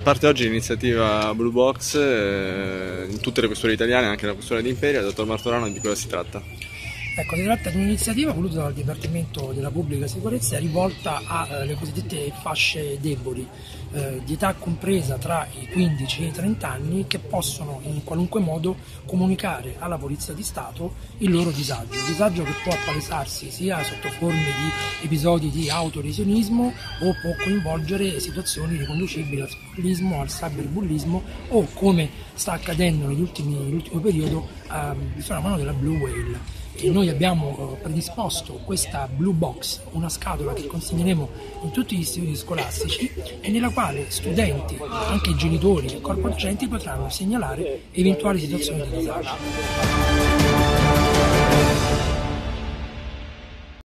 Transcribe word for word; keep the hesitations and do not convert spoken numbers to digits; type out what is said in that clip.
parte oggi l'iniziativa Blue Box eh, in tutte le questure italiane, anche la questura di Imperia. Dottor Martorano, di cosa si tratta? Ecco, si tratta di un'iniziativa voluta dal Dipartimento della Pubblica Sicurezza rivolta alle cosiddette fasce deboli, eh, di età compresa tra i quindici e i trenta anni, che possono in qualunque modo comunicare alla Polizia di Stato il loro disagio, disagio che può appalesarsi sia sotto forme di episodi di autolesionismo o può coinvolgere situazioni riconducibili al bullismo, al cyberbullismo o, come sta accadendo nell'ultimo periodo, ehm, il fenomeno della Blue Whale. E noi abbiamo predisposto questa Blue Box, una scatola che consegneremo in tutti gli istituti scolastici e nella quale studenti, anche genitori e corpo docenti potranno segnalare eventuali situazioni di disagio.